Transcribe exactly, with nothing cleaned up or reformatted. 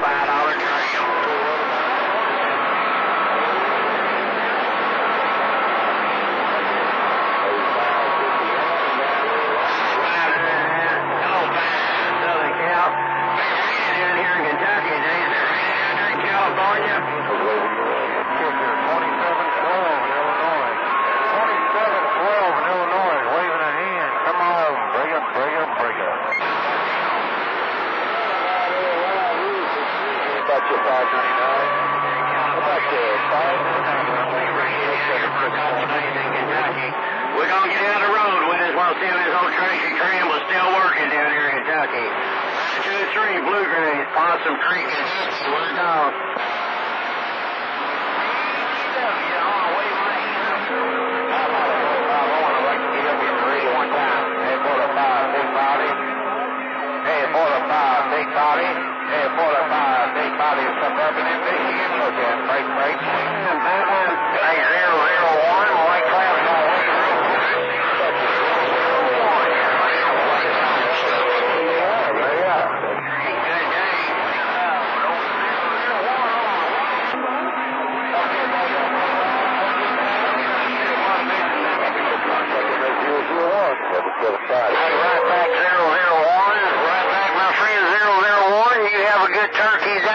five dollar tram. We're going to get down the road with this while seeing this old Tracy tram was still working down here in Kentucky. two three Bluegrass, Possum Creek, and we're gone. Suburban in Michigan, look at break, break. Hey, zero, zero, one, white cloud, no, right back, zero, zero, one, right back, my friend, zero, zero, one, you have a good turkey.